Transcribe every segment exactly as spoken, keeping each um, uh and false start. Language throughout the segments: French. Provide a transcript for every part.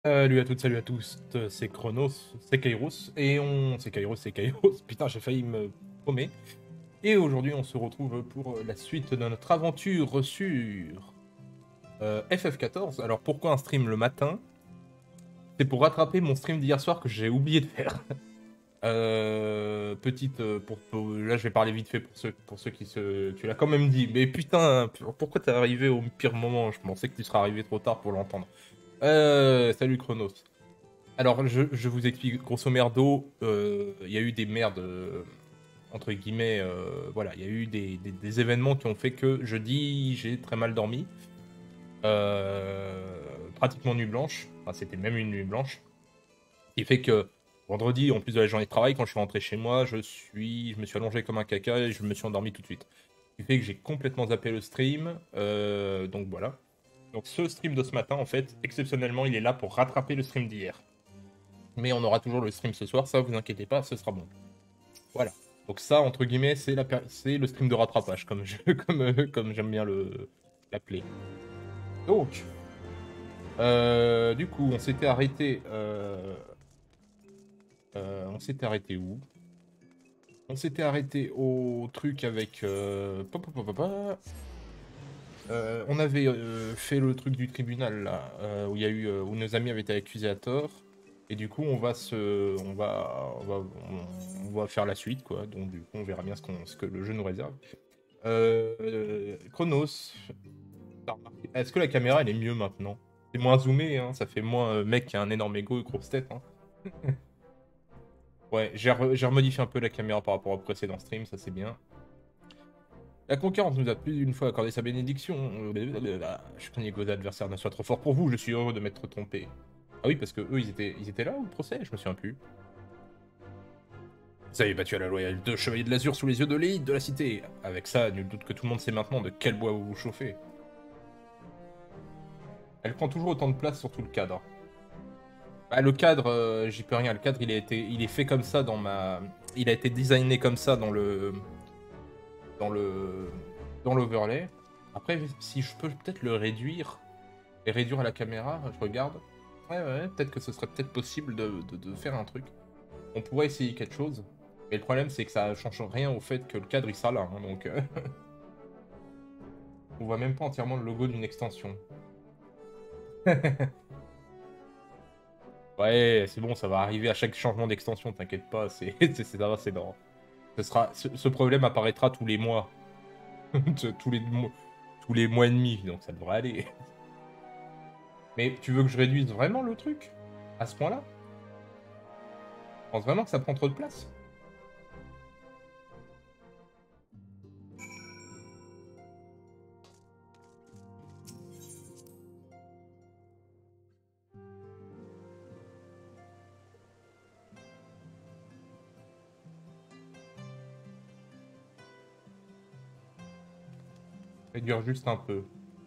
Salut à toutes, salut à tous, euh, c'est Chronos, c'est Kairos, et on... C'est Kairos, c'est Kairos, putain j'ai failli me paumer. Et aujourd'hui on se retrouve pour la suite de notre aventure sur euh, F F quatorze. Alors pourquoi un stream le matin? C'est pour rattraper mon stream d'hier soir que j'ai oublié de faire. Euh, petite... euh, pour, pour- Là je vais parler vite fait pour ceux, pour ceux qui se... Tu l'as quand même dit, mais putain, pourquoi t'es arrivé au pire moment? Je pensais que tu serais arrivé trop tard pour l'entendre. Euh, salut Chronos. Alors, je, je vous explique, grosso merdo, euh, il y a eu des merdes, euh, entre guillemets, euh, voilà, il y a eu des, des- des événements qui ont fait que jeudi, j'ai très mal dormi. Euh, pratiquement nuit blanche, enfin, c'était même une nuit blanche. Ce qui fait que vendredi, en plus de la journée de travail, quand je suis rentré chez moi, je suis, je me suis allongé comme un caca et je me suis endormi tout de suite. Ce qui fait que j'ai complètement zappé le stream, euh, donc voilà. Donc ce stream de ce matin, en fait, exceptionnellement, il est là pour rattraper le stream d'hier. Mais on aura toujours le stream ce soir, ça vous inquiétez pas, ce sera bon. Voilà. Donc ça, entre guillemets, c'est la per- c'est le stream de rattrapage, comme je- comme, euh, comme j'aime bien le l'appeler. Donc, euh, du coup, on s'était arrêté. euh, euh, on s'était arrêté où? On s'était arrêté au truc avec. euh, pa, pa, pa, pa, pa. Euh, on avait euh, fait le truc du tribunal là, euh, où il y a eu, euh, où nos amis avaient été accusés à tort. Et du coup, on va se, on va, on va, on, on va faire la suite, quoi. Donc du coup, on verra bien ce, qu'on, ce que le jeu nous réserve. Euh, euh, Chronos, t'as remarqué- est-ce que la caméra elle est mieux maintenant? C'est moins zoomé, hein, ça fait moins euh, mec qui a un énorme ego et grosse tête. Hein. Ouais, j'ai re- j'ai remodifié un peu la caméra par rapport au précédent stream, ça c'est bien. La concurrence nous a plus d'une fois accordé sa bénédiction. Blablabla. Je craignais que vos adversaires ne soient trop forts pour vous, je suis heureux de m'être trompé. Ah oui, parce que eux, ils étaient, ils étaient là au procès, je me souviens plus. Vous avez battu à la loyale deux chevaliers de l'azur sous les yeux de l'élite de la cité. Avec ça, nul doute que tout le monde sait maintenant de quel bois vous vous chauffez. Elle prend toujours autant de place sur tout le cadre. Bah, le cadre, euh, j'y peux rien. Le cadre, il a été, il est fait comme ça dans ma, il a été designé comme ça dans le, dans le, dans l'overlay. Après, si je peux peut-être le réduire et réduire à la caméra, je regarde. Ouais, ouais, ouais, peut-être que ce serait peut-être possible de, de, de faire un truc. On pourrait essayer quelque chose. Mais le problème, c'est que ça change rien au fait que le cadre il sera là. Hein, donc, euh, on voit même pas entièrement le logo d'une extension. Ouais, c'est bon, ça va arriver à chaque changement d'extension, t'inquiète pas, c'est c'est c'est- ça va, c'est dans. Ce sera, ce, ce problème apparaîtra tous les mois, tous les mois, tous les mois et demi, donc ça devrait aller. Mais tu veux que je réduise vraiment le truc à ce point-là? Je pense vraiment que ça prend trop de place? Réduire juste un peu.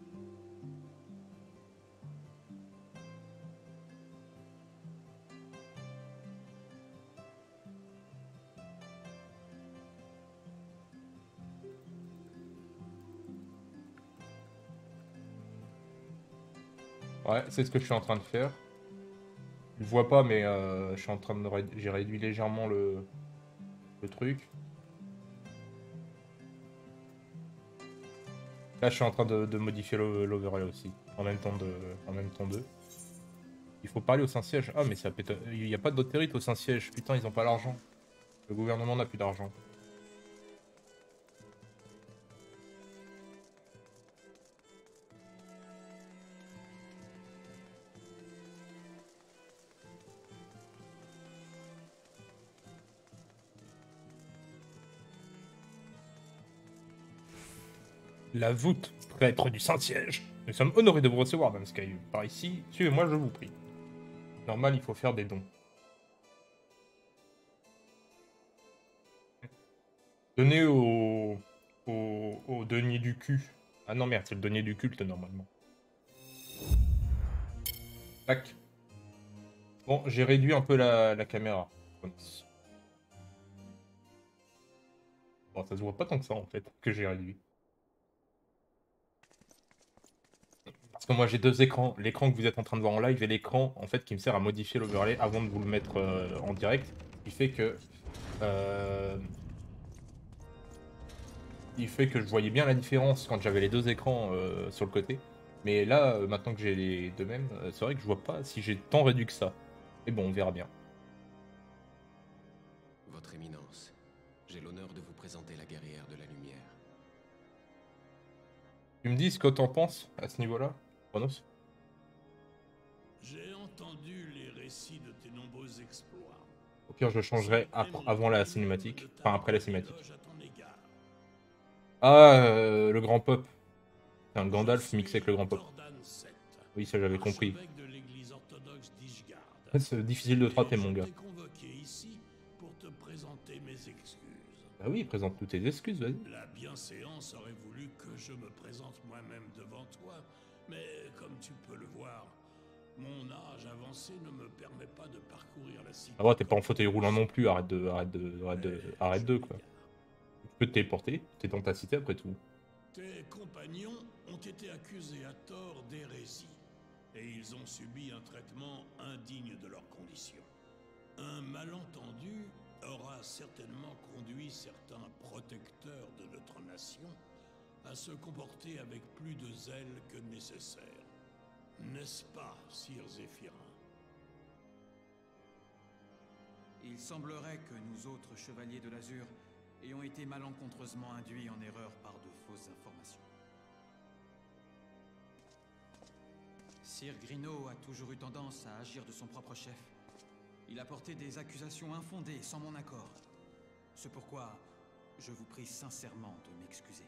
Ouais, c'est ce que je suis en train de faire. Je vois pas, mais euh, je suis en train de ré- j'ai réduit légèrement le, le truc. Là, je suis en train de, de modifier l'o- l'overlay aussi, en même temps de, en même temps d'eux. Il faut parler au Saint-Siège. Ah, mais ça pète. Il n'y a pas d'autorité au Saint-Siège. Putain, ils ont pas l'argent. Le gouvernement n'a plus d'argent. La voûte, prêtre du Saint-Siège. Nous sommes honorés de vous recevoir, Dame Sky. Par ici, suivez-moi, je vous prie. Normal, il faut faire des dons. Donnez au, au, au denier du cul. Ah non, merde, c'est le denier du culte, normalement. Tac. Bon, j'ai réduit un peu la, la caméra. Bon, ça se voit pas tant que ça, en fait, que j'ai réduit. Parce que moi j'ai deux écrans, l'écran que vous êtes en train de voir en live et l'écran en fait qui me sert à modifier l'overlay avant de vous le mettre euh, en direct. Ce qui fait que euh, il fait que je voyais bien la différence quand j'avais les deux écrans euh, sur le côté. Mais là, euh, maintenant que j'ai les deux mêmes, euh, c'est vrai que je vois pas si j'ai tant réduit que ça. Mais bon, on verra bien. Votre Éminence, j'ai l'honneur de vous présenter la guerrière de la lumière. Tu me dis ce que t'en penses à ce niveau-là, Chronos? J'ai entendu les récits de tes nombreux exploits. Au pire, je changerai ap- avant la cinématique. Enfin, après la cinématique. Ah, euh, le grand pop. C'est un Gandalf mixé avec le grand pop. Oui, ça j'avais compris. C'est difficile de traiter, mon gars. Ici pour te présenter mes excuses. Bah oui, présente-nous tes excuses, vas-y. La bienséance aurait voulu que je me présente moi-même devant toi, mais comme tu peux le voir, mon âge avancé ne me permet pas de parcourir la cité. Ah ouais, t'es pas en fauteuil roulant non plus, arrête de... Arrête de... Arrête de... Arrête de, quoi. Tu peux te téléporter, t'es dans ta cité après tout. Tes compagnons ont été accusés à tort d'hérésie, et ils ont subi un traitement indigne de leurs conditions. Un malentendu aura certainement conduit certains protecteurs de notre nation à se comporter avec plus de zèle que nécessaire. N'est-ce pas, sire Zéphirin? Il semblerait que nous autres chevaliers de l'Azur ayons été malencontreusement induits en erreur par de fausses informations. Sir Grino a toujours eu tendance à agir de son propre chef. Il a porté des accusations infondées sans mon accord. C'est pourquoi je vous prie sincèrement de m'excuser.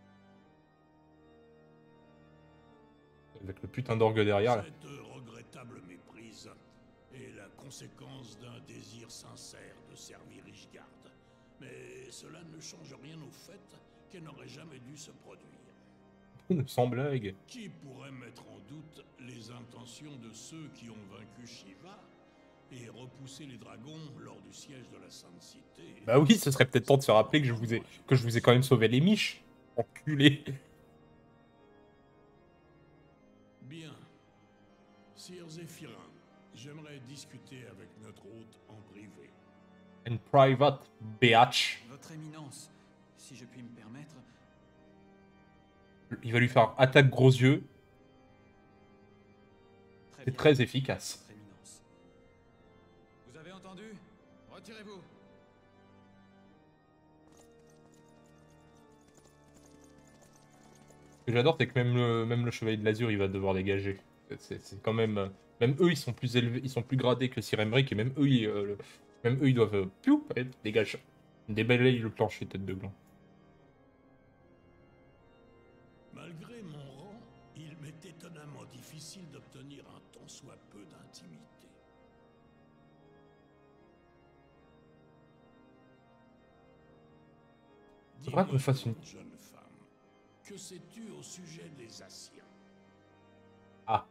Avec le putain d'orgue derrière, là. Cette regrettable méprise est la conséquence d'un désir sincère de servir Ishgard. Mais cela ne change rien au fait qu'elle n'aurait jamais dû se produire. Sans blague. Qui pourrait mettre en doute les intentions de ceux qui ont vaincu Shiva et repoussé les dragons lors du siège de la Sainte Cité? Bah oui, ce serait peut-être temps de se rappeler que je vous ai, que je vous ai quand même sauvé les miches. Enculé. Bien. Sire Zéphirin, j'aimerais discuter avec notre hôte en privé. In private, bitch. Votre Éminence, si je puis me permettre... Il va lui faire attaque gros yeux. Très C'est bien, très efficace. Votre Éminence. Vous avez entendu? Retirez-vous. Ce que j'adore, c'est que même le, même le chevalier de l'Azur, il va devoir dégager. C'est quand même... euh, Même eux, ils sont plus élevés, ils sont plus gradés que Sir Emric, et même eux, ils, euh, le- même eux, ils doivent... Euh, piou, allez, dégage. Débalaye le plancher, tête de gland. Malgré mon rang, il m'est étonnamment difficile d'obtenir un tant soit peu d'intimité. Faudra qu'on fasse une... Jeune femme, que sais-tu au sujet des Asiens? Ah.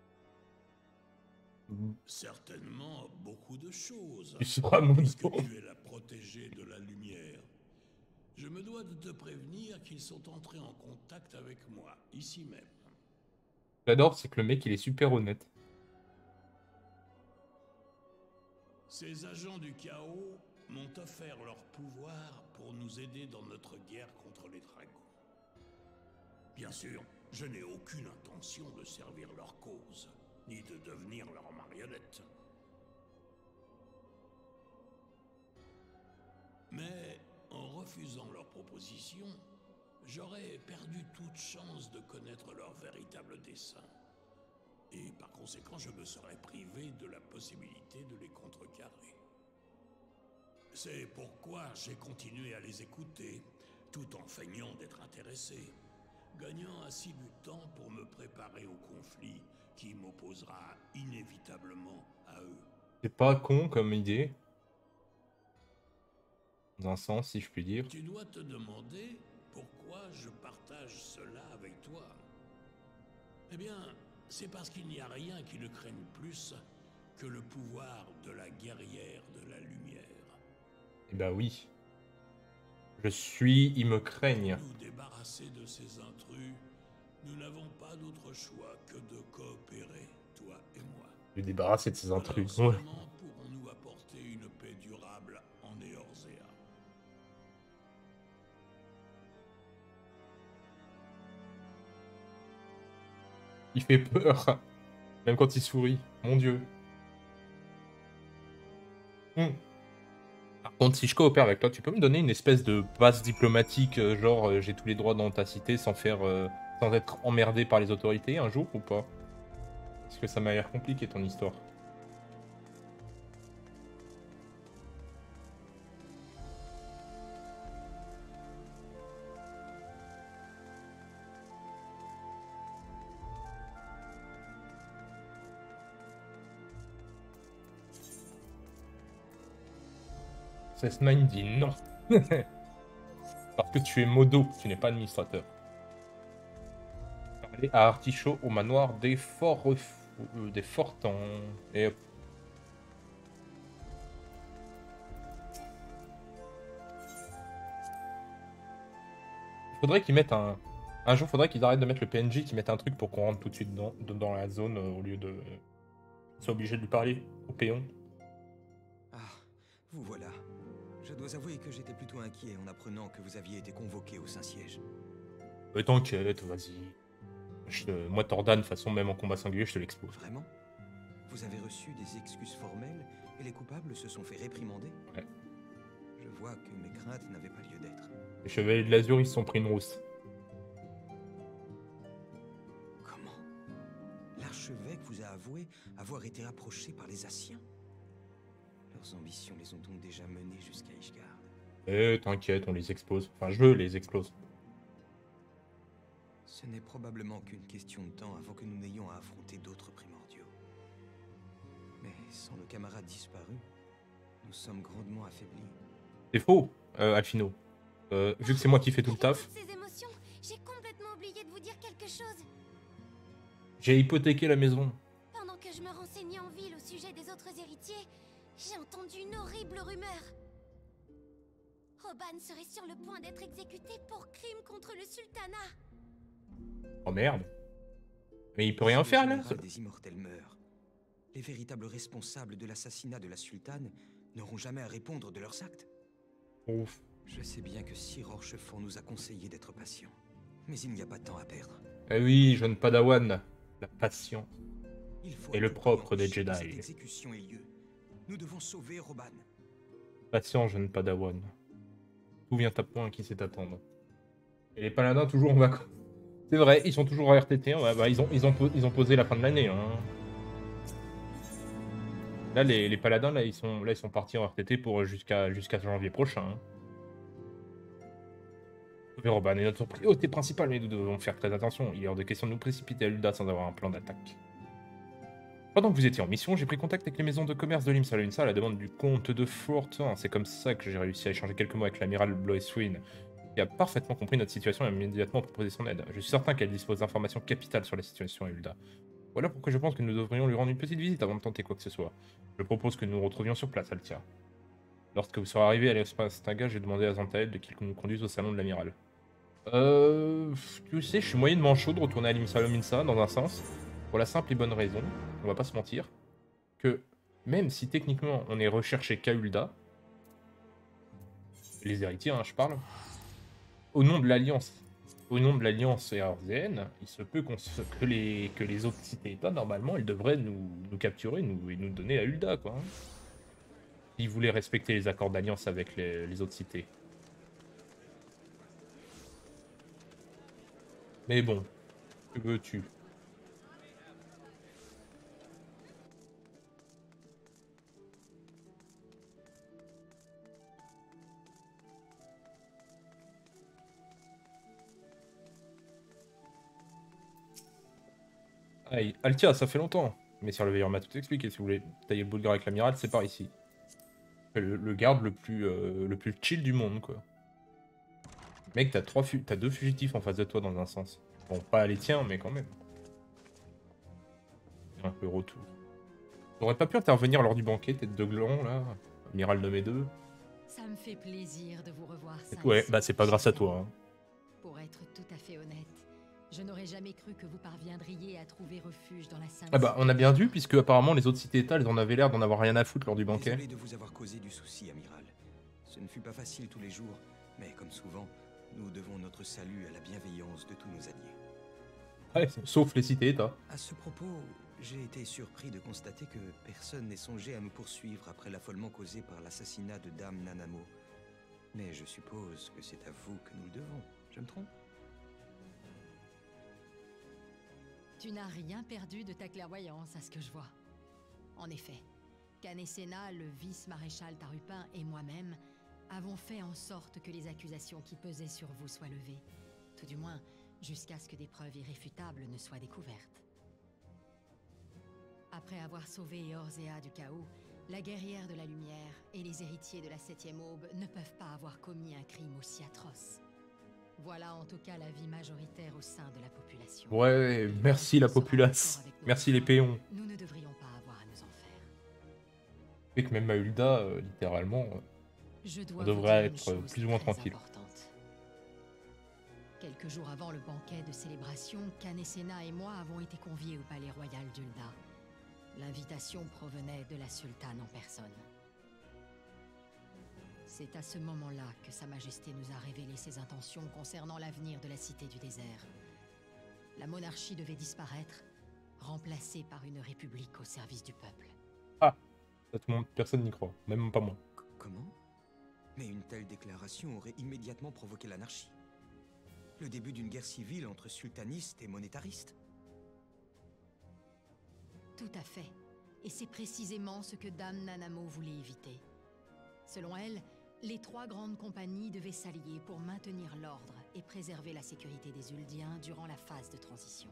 Certainement beaucoup de choses. Tu seras mon puisque dos. tu es la protégée de la lumière. Je me dois de te prévenir qu'ils sont entrés en contact avec moi, ici même. J'adore, c'est que le mec, il est super honnête. Ces agents du chaos m'ont offert leur pouvoir pour nous aider dans notre guerre contre les dragons. Bien sûr, je n'ai aucune intention de servir leur cause, ni de devenir leur marionnette. Mais en refusant leur proposition, j'aurais perdu toute chance de connaître leur véritable dessein. Et par conséquent, je me serais privé de la possibilité de les contrecarrer. C'est pourquoi j'ai continué à les écouter, tout en feignant d'être intéressé, gagnant ainsi du temps pour me préparer au conflit qui m'opposera inévitablement à eux. C'est pas con comme idée. Dans un sens, si je puis dire. Tu dois te demander pourquoi je partage cela avec toi. Eh bien, c'est parce qu'il n'y a rien qui le craigne plus que le pouvoir de la guerrière de la lumière. Eh bah oui. Je suis... Ils me craignent. Pour nous débarrasser de ces intrus, Nous n'avons pas d'autre choix que de coopérer, toi et moi. Lui débarrasser de ses Alors intrus. Ouais. seulement pourrons-nous apporter une paix durable en Eorzea. Il fait peur. Même quand il sourit. Mon dieu. Hmm. Par contre, si je coopère avec toi, tu peux me donner une espèce de passe diplomatique, euh, genre euh, j'ai tous les droits dans ta cité sans faire, euh, sans être emmerdé par les autorités un jour ou pas? Parce que ça m'a l'air compliqué ton histoire. Cessnine dit non. Parce que tu es modo, tu n'es pas administrateur. Aller à Artichaut au manoir des forts euh, des Fortans. Et hop. Faudrait qu'ils mettent un. Un jour, faudrait qu'ils arrêtent de mettre le P N J, qu'ils mettent un truc pour qu'on rentre tout de suite dans, dans la zone euh, au lieu de. C'est obligé de lui parler au péon. Ah, vous voilà. Je dois avouer que j'étais plutôt inquiet en apprenant que vous aviez été convoqué au Saint-Siège. Euh, T'inquiète, vas-y. Je te- Moi, Tordan, de toute façon, même en combat singulier, je te l'expose. Vraiment? Vous avez reçu des excuses formelles et les coupables se sont fait réprimander? Ouais. Je vois que mes craintes n'avaient pas lieu d'être. Les chevaliers de l'Azur, ils se sont pris une rousse. Comment? L'archevêque vous a avoué avoir été approché par les Asiens? Leurs ambitions les ont donc déjà menés jusqu'à Ishgard. Eh, t'inquiète, on les expose. Enfin, je les explose. Ce n'est probablement qu'une question de temps avant que nous n'ayons à affronter d'autres primordiaux. Mais sans nos camarades disparus, nous sommes grandement affaiblis. C'est faux, euh, Alfino. Euh, vu que c'est moi qui fais tout le taf, Toutes ces émotions, j'ai complètement oublié de vous dire quelque chose. j'ai hypothéqué la maison. Pendant que je me renseignais en ville au sujet des autres héritiers, j'ai entendu une horrible rumeur. Roban serait sur le point d'être exécuté pour crime contre le sultanat. Oh merde. Mais il peut rien faire là. Le général des immortels meurt. Les véritables responsables de l'assassinat de la sultane n'auront jamais à répondre de leurs actes. Ouf. Je sais bien que Sir Rochefort nous a conseillé d'être patients. Mais il n'y a pas de temps à perdre. Eh oui, jeune Padawan. La passion. Il faut Et à le tout prix propre des empêcher que Jedi. Cette exécution ait lieu. Nous devons sauver Roban. Patient, jeune Padawan. Tout vient à point qui sait attendre. Et les paladins toujours en vacances. C'est vrai, ils sont toujours en R T T. Ouais, bah, ils, ont, ils, ont, po- ils ont posé la fin de l'année. Hein. Là, les, les paladins, là, ils sont, là, ils sont partis en R T T pour jusqu'à jusqu'à janvier prochain. Hein. Roban est notre priorité principale, mais nous devons faire très attention. Il est hors de question de nous précipiter à Ul'dah sans avoir un plan d'attaque. Pendant que vous étiez en mission, j'ai pris contact avec les maisons de commerce de Limsa à la demande du comte de Fortin. C'est comme ça que j'ai réussi à échanger quelques mots avec l'amiral Bloiswin, qui a parfaitement compris notre situation et a immédiatement proposé son aide. Je suis certain qu'elle dispose d'informations capitales sur la situation à Ul'dah. Voilà pourquoi je pense que nous devrions lui rendre une petite visite avant de tenter quoi que ce soit. Je propose que nous nous retrouvions sur place, Altia. Lorsque vous serez arrivé à l'espace Taga, j'ai demandé à Zantael de qu'il nous conduise au salon de l'amiral. Euh... Tu sais, je suis moyennement chaud de retourner à Limsa dans un sens, pour la simple et bonne raison, on va pas se mentir, que même si techniquement on est recherché qu'à Ul'dah, les héritiers, hein, je parle, au nom de l'Alliance, au nom de l'Alliance éorzéenne, il se peut qu'on se... que, les... que les autres cités-états, normalement, ils devraient nous, nous capturer nous... et nous donner à Ul'dah, quoi. Hein. S'ils voulaient respecter les accords d'alliance avec les... les autres cités. Mais bon, que veux-tu? Aïe, Altia, ça fait longtemps. Messire le veilleur m'a tout expliqué. Si vous voulez tailler le bout de gras avec l'amiral, c'est par ici. Le, le garde le plus, euh, le plus chill du monde, quoi. Mec, t'as trois fu t'as deux fugitifs en face de toi dans un sens. Bon, pas les tiens, mais quand même. Un peu retour. T'aurais pas pu intervenir lors du banquet, tête de gland, là, amiral de mes deux. Ça me fait plaisir de vous revoir. Ouais, Saint-Cyr, bah c'est pas grâce à cher toi. ami. Hein. Pour être tout à fait honnête, Je n'aurais jamais cru que vous parviendriez à trouver refuge dans la Sainte Ah bah, on a bien vu, puisque apparemment les autres cités-états, elles en avaient l'air d'en avoir rien à foutre lors du banquet. Désolé de vous avoir causé du souci, amiral. Ce ne fut pas facile tous les jours, mais comme souvent, nous devons notre salut à la bienveillance de tous nos alliés. Ouais, sauf les cités-états. À ce propos, j'ai été surpris de constater que personne n'ait songé à nous poursuivre après l'affolement causé par l'assassinat de Dame Nanamo. Mais je suppose que c'est à vous que nous le devons. Je me trompe? Tu n'as rien perdu de ta clairvoyance, à ce que je vois. En effet, Canesena, le vice-maréchal Tarupin et moi-même avons fait en sorte que les accusations qui pesaient sur vous soient levées. Tout du moins, jusqu'à ce que des preuves irréfutables ne soient découvertes. Après avoir sauvé Eorzea du chaos, la guerrière de la lumière et les héritiers de la septième aube ne peuvent pas avoir commis un crime aussi atroce. Voilà en tout cas l'avis majoritaire au sein de la population. Ouais, merci la populace. Merci les péons. Nous ne devrions pas avoir à nous en faire. Et que même Mahulda, euh, littéralement, euh, Je on dois devrait vous dire être une chose plus ou moins très tranquille. importante. Quelques jours avant le banquet de célébration, Canesena et moi avons été conviés au palais royal d'Ulda. L'invitation provenait de la sultane en personne. C'est à ce moment-là que Sa Majesté nous a révélé ses intentions concernant l'avenir de la Cité du désert. La monarchie devait disparaître, remplacée par une république au service du peuple. Ah, ça, tout le monde, personne n'y croit, même pas moi. C- Comment? Mais une telle déclaration aurait immédiatement provoqué l'anarchie. Le début d'une guerre civile entre sultanistes et monétaristes. Tout à fait. Et c'est précisément ce que Dame Nanamo voulait éviter. Selon elle, les trois grandes compagnies devaient s'allier pour maintenir l'ordre et préserver la sécurité des Uldiens durant la phase de transition.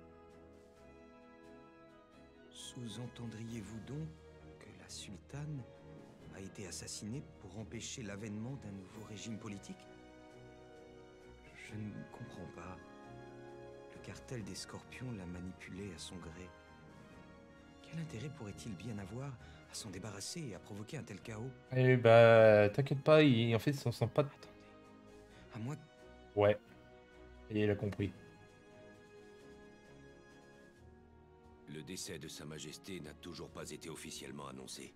Sous-entendriez-vous donc que la sultane a été assassinée pour empêcher l'avènement d'un nouveau régime politique? Je ne comprends pas. Le cartel des Scorpions l'a manipulée à son gré. Quel intérêt pourrait-il bien avoir à s'en débarrasser et à provoquer un tel chaos? Eh bah, t'inquiète pas, il, en fait, on sent pas... À moins... Ouais. Et il a compris. Le décès de Sa Majesté n'a toujours pas été officiellement annoncé.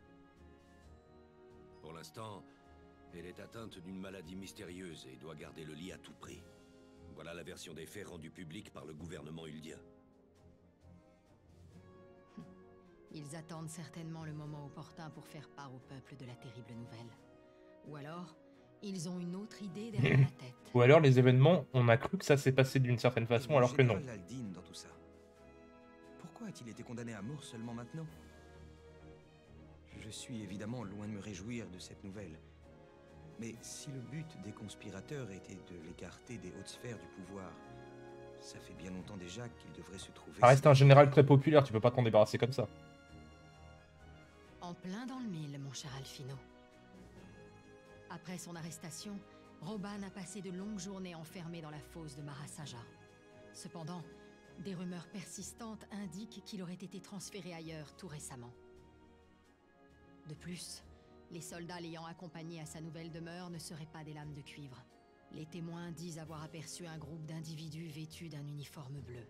Pour l'instant, elle est atteinte d'une maladie mystérieuse et doit garder le lit à tout prix. Voilà la version des faits rendue publique par le gouvernement uldien. Ils attendent certainement le moment opportun pour faire part au peuple de la terrible nouvelle. Ou alors, ils ont une autre idée derrière la tête. Ou alors, les événements, on a cru que ça s'est passé d'une certaine façon, Et le alors que non. général Aldin dans tout ça. Pourquoi a-t-il été condamné à mort seulement maintenant? Je suis évidemment loin de me réjouir de cette nouvelle. Mais si le but des conspirateurs était de l'écarter des hautes sphères du pouvoir, ça fait bien longtemps déjà qu'il devrait se trouver... Ça reste un général très populaire, tu peux pas t'en débarrasser comme ça. En plein dans le mille, mon cher Alfino. Après son arrestation, Roban a passé de longues journées enfermé dans la fosse de Marasaja. Cependant, des rumeurs persistantes indiquent qu'il aurait été transféré ailleurs tout récemment. De plus, les soldats l'ayant accompagné à sa nouvelle demeure ne seraient pas des lames de cuivre. Les témoins disent avoir aperçu un groupe d'individus vêtus d'un uniforme bleu.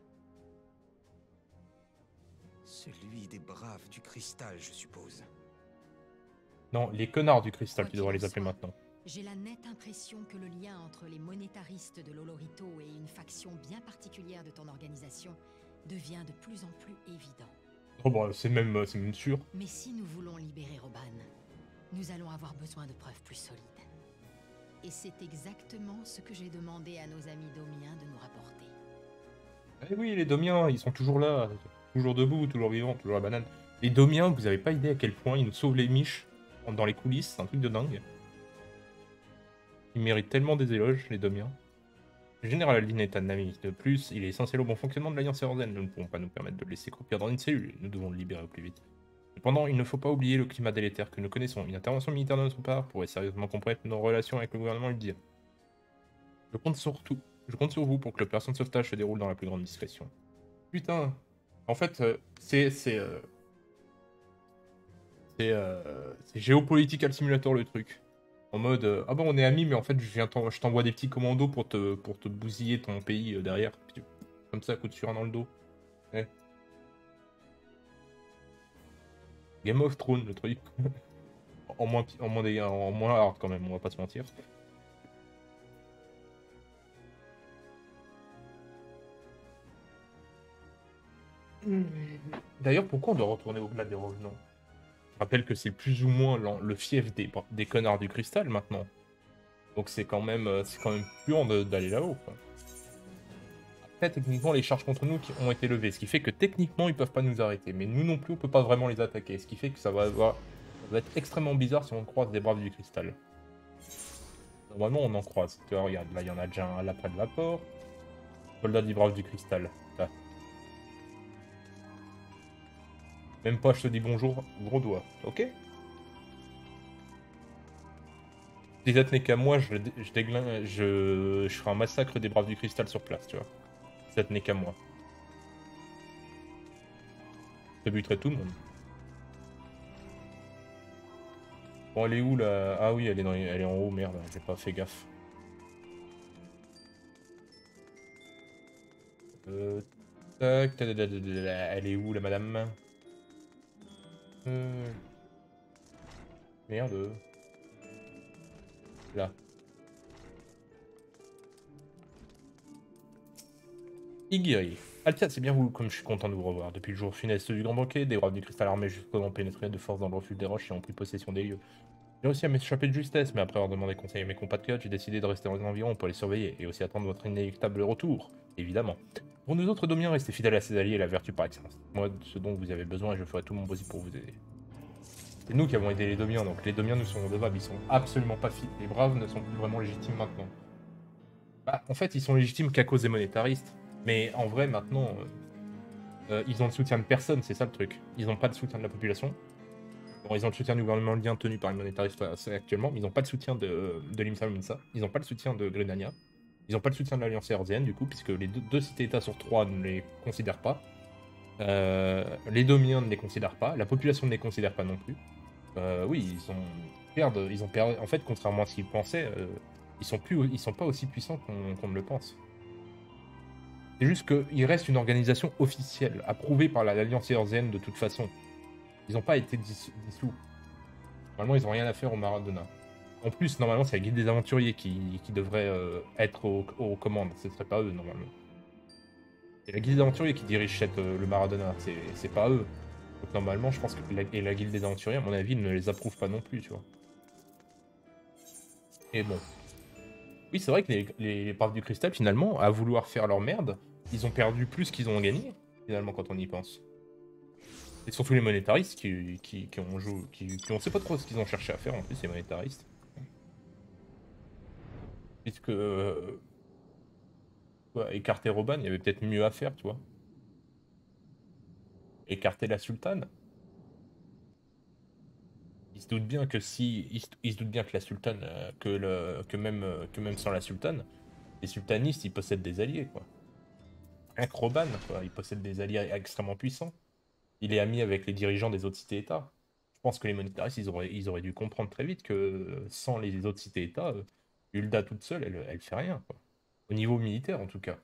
Celui des braves du cristal, je suppose. Non, les connards du cristal, Quoi tu devrais qu'il en les appeler soit, maintenant. J'ai la nette impression que le lien entre les monétaristes de l'Olorito et une faction bien particulière de ton organisation devient de plus en plus évident. Oh bah, c'est même, c'est même sûr. Mais si nous voulons libérer Roban, nous allons avoir besoin de preuves plus solides. Et c'est exactement ce que j'ai demandé à nos amis domiens de nous rapporter. Eh oui, les Domiens, ils sont toujours là. Toujours debout, toujours vivants, toujours la banane. Les Domiens, vous avez pas idée à quel point ils nous sauvent les miches dans les coulisses, c'est un truc de dingue. Ils méritent tellement des éloges, les Domiens. Le général Aldin est un ami. De plus, il est essentiel au bon fonctionnement de l'Alliance Eorzen. Nous ne pouvons pas nous permettre de le laisser croupir dans une cellule. Nous devons le libérer au plus vite. Cependant, il ne faut pas oublier le climat délétère que nous connaissons. Une intervention militaire de notre part pourrait sérieusement compromettre nos relations avec le gouvernement uldien. Je compte sur tout. Je compte sur vous pour que l'opération de sauvetage se déroule dans la plus grande discrétion. Putain. En fait, euh, c'est... C'est... Euh, c'est euh, c'est Géopolitical Simulator le truc. En mode, euh, ah bon, on est amis, mais en fait, je viens t'en- je t'envoie des petits commandos pour te, pour te bousiller ton pays euh, derrière. Puis tu- Comme ça, coup de surin dans le dos. Ouais. Game of Thrones, le truc. En moins, pi- en moins, des- en moins hard quand même, on va pas se mentir. D'ailleurs, pourquoi on doit retourner au-delà des revenants? Je rappelle que c'est plus ou moins l'en- le fief des, des connards du cristal maintenant. Donc c'est quand même, euh, c'est quand même puant de- d'aller là-haut, quoi. Après, techniquement, les charges contre nous qui ont été levées, ce qui fait que techniquement, ils peuvent pas nous arrêter. Mais nous non plus, on peut pas vraiment les attaquer. Ce qui fait que ça va, avoir- ça va être extrêmement bizarre si on croise des braves du cristal. Normalement, on en croise. Tu vois, regarde, là, il y en a déjà un là près de la porte. Soldat des braves du cristal. Là. Même pas, je te dis bonjour, gros doigt. Ok? Si ça tenait qu'à moi, je, je, déglin- je, je ferai un massacre des braves du cristal sur place, tu vois. Si ça tenait qu'à moi. Je buterais tout le monde. Bon, elle est où là? Ah oui, elle est, dans les- elle est en haut, merde, j'ai pas fait gaffe. Euh, tac, tadadadadada, elle est où la madame? Euh... Merde. Là. Igiri. Altia, c'est bien vous, comme je suis content de vous revoir. Depuis le jour funeste du grand banquet, des braves du cristal armés jusqu'aux dents pénétrés de force dans le refuge des roches et ont pris possession des lieux. J'ai réussi à m'échapper de justesse, mais après avoir demandé conseil à mes compatriotes, j'ai décidé de rester dans les environs pour les surveiller et aussi attendre votre inéluctable retour, évidemment. Pour nous autres Domiens, restez fidèles à ses alliés et la vertu par excellence. Moi, ce dont vous avez besoin, et je ferai tout mon possible pour vous aider. C'est nous qui avons aidé les Domiens, donc les Domiens nous sont redevables, ils sont absolument pas fi. Les braves ne sont plus vraiment légitimes maintenant. Bah, en fait, ils sont légitimes qu'à cause des monétaristes. Mais en vrai, maintenant, euh, euh, ils ont le soutien de personne, c'est ça le truc. Ils n'ont pas de soutien de la population. Bon, ils ont le soutien du gouvernement indien tenu par les monétaristes euh, actuellement, mais ils n'ont pas le soutien de, de l'Imsa Minsa. Ils n'ont pas le soutien de Gridania. Ils n'ont pas le soutien de l'Alliance Eorzeenne, du coup, puisque les deux, deux cités-états sur trois ne les considèrent pas. Euh, les Domiens ne les considèrent pas. La population ne les considère pas non plus. Euh, oui, ils ont perdu, ils ont perdu. En fait, contrairement à ce qu'ils pensaient, euh, ils sont plus, ils sont pas aussi puissants qu'on qu'on ne le pense. C'est juste qu'il reste une organisation officielle, approuvée par l'Alliance Eorzeenne de toute façon. Ils n'ont pas été dis dissous. Normalement, ils n'ont rien à faire au Maradona. En plus, normalement, c'est la guilde des aventuriers qui, qui devrait euh, être aux, aux commandes. Ce serait pas eux, normalement. C'est la guilde des aventuriers qui dirige cette, euh, le Maradona, c'est pas eux. Donc normalement, je pense que la, et la guilde des aventuriers, à mon avis, ne les approuve pas non plus, tu vois. Et bon. Oui, c'est vrai que les, les, les braves du cristal, finalement, à vouloir faire leur merde, ils ont perdu plus qu'ils ont gagné, finalement, quand on y pense. Et surtout les monétaristes qui, qui, qui ont joué, qui, qui on sait pas trop ce qu'ils ont cherché à faire en plus, les monétaristes. Puisque euh, ouais, écarter Roban, il y avait peut-être mieux à faire, tu vois. Écarter la sultane. Il se doute bien que si, il se, il se doute bien que la sultane, euh, que le, que même, euh, que même sans la sultane, les sultanistes, ils possèdent des alliés, quoi. Rien que Roban, quoi, il possède des alliés extrêmement puissants. Il est ami avec les dirigeants des autres cités-États. Je pense que les monétaristes, ils auraient, ils auraient dû comprendre très vite que euh, sans les autres cités-États, euh, Hulda toute seule, elle, elle fait rien, quoi. Au niveau militaire, en tout cas.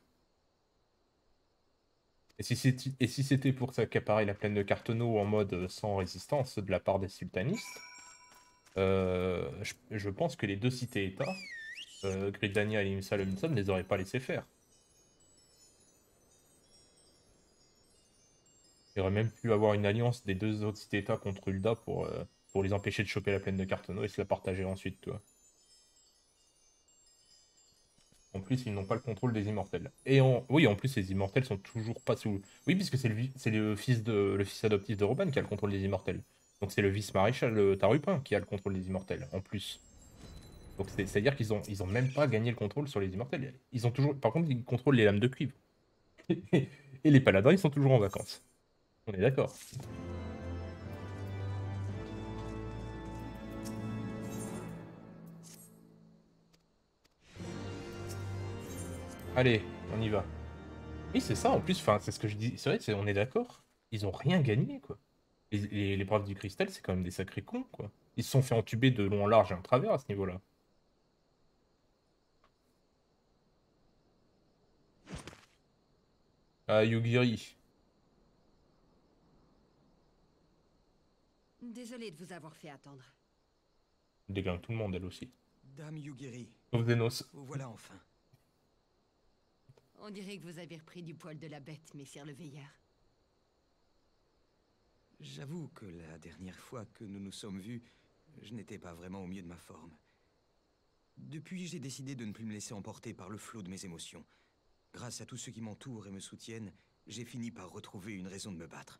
Et si c'était et si c'était pour s'accaparer la plaine de Carteneau en mode euh, sans résistance de la part des sultanistes, euh, je, je pense que les deux cités-États, euh, Gridania et Imsa Leminson, ne les auraient pas laissés faire. Il aurait même pu avoir une alliance des deux autres cités-États contre Hulda pour, euh, pour les empêcher de choper la plaine de Carteneau et se la partager ensuite, tu vois. En plus, ils n'ont pas le contrôle des immortels. Et en... oui, en plus, les immortels sont toujours pas sous... Oui, puisque c'est le, vi- c'est le fils de le fils adoptif de Roban qui a le contrôle des immortels. Donc c'est le vice-maréchal euh, Tarupin qui a le contrôle des immortels, en plus. Donc c'est- c'est-à-dire qu'ils ont, ils ont même pas gagné le contrôle sur les immortels. Ils ont toujours... Par contre, ils contrôlent les lames de cuivre. Et les paladins, ils sont toujours en vacances. On est d'accord. Allez, on y va. Oui, c'est ça, en plus, enfin, c'est ce que je dis. C'est vrai, c'est- on est d'accord. Ils ont rien gagné, quoi. Les, les, les braves du cristal, c'est quand même des sacrés cons, quoi. Ils se sont fait entuber de long en large et en travers à ce niveau-là. Ah, Yugiri. Désolée de vous avoir fait attendre. Elle déglingue tout le monde, elle aussi. Dame Yugiri, Sauf Zenos. vous voilà enfin. On dirait que vous avez repris du poil de la bête, messire le veilleur. J'avoue que la dernière fois que nous nous sommes vus, je n'étais pas vraiment au mieux de ma forme. Depuis, j'ai décidé de ne plus me laisser emporter par le flot de mes émotions. Grâce à tous ceux qui m'entourent et me soutiennent, j'ai fini par retrouver une raison de me battre.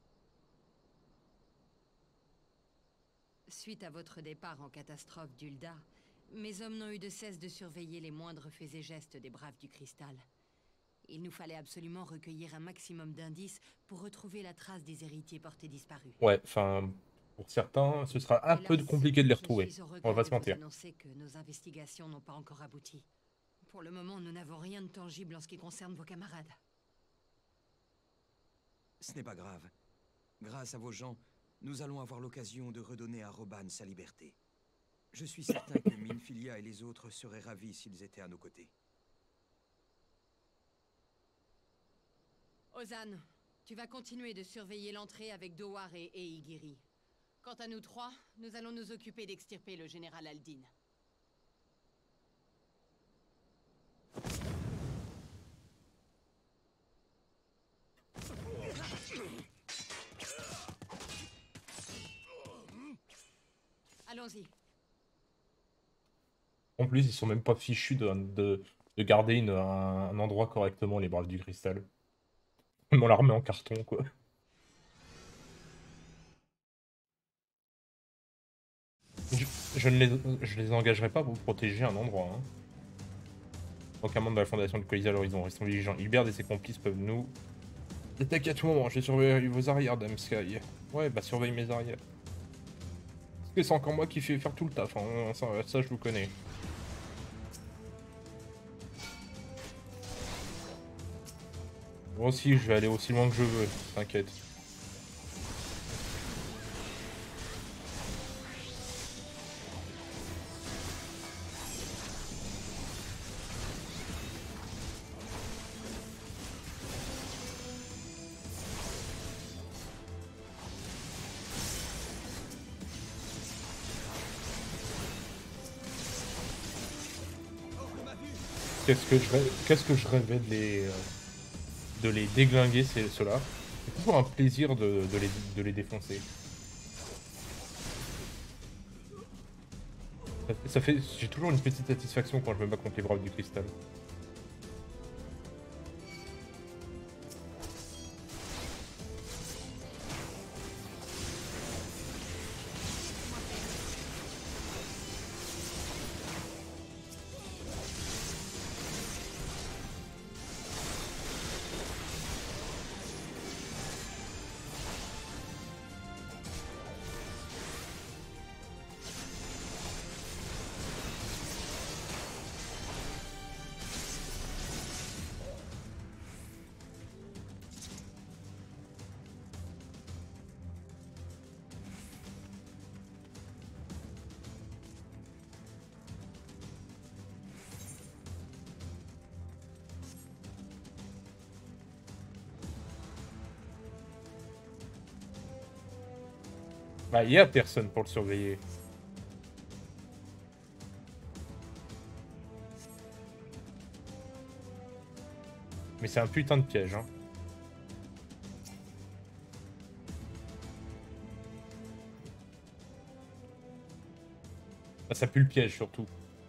Suite à votre départ en catastrophe d'Ulda, mes hommes n'ont eu de cesse de surveiller les moindres faits et gestes des braves du cristal. Il nous fallait absolument recueillir un maximum d'indices pour retrouver la trace des héritiers portés disparus. Ouais, enfin, pour certains, ce sera un peu compliqué de les retrouver. On va pas se mentir. Je suis annoncer que nos investigations n'ont pas encore abouti. Pour le moment, nous n'avons rien de tangible en ce qui concerne vos camarades. Ce n'est pas grave. Grâce à vos gens, nous allons avoir l'occasion de redonner à Roban sa liberté. Je suis certain que Minfilia et les autres seraient ravis s'ils étaient à nos côtés. Ozan, tu vas continuer de surveiller l'entrée avec Dowar et Eigiri. Quant à nous trois, nous allons nous occuper d'extirper le général Aldin. Allons-y. En plus, ils sont même pas fichus de, de, de garder une, un, un endroit correctement, les braves du cristal. On la remet en carton, quoi. Je, je ne les, je les engagerai pas pour protéger un endroit. Hein. Aucun membre de la fondation de Colisée à l'horizon. Restons vigilants. Hilbert et ses complices peuvent nous attaquer à tout moment. Je vais surveiller vos arrières, Dame Sky. Ouais, bah surveille mes arrières. Parce que c'est encore moi qui fais faire tout le taf. Hein. Ça, ça, je vous connais. Moi aussi, je vais aller aussi loin que je veux. T'inquiète. Qu'est-ce que je rêve... Qu'est-ce que je rêvais de les, de les déglinguer, ceux-là. C'est toujours un plaisir de, de, les, de les défoncer. Ça, ça fait... J'ai toujours une petite satisfaction quand je me bats contre les braves du cristal. Bah, il y a personne pour le surveiller. Mais c'est un putain de piège, hein. Ah, ça pue le piège, surtout.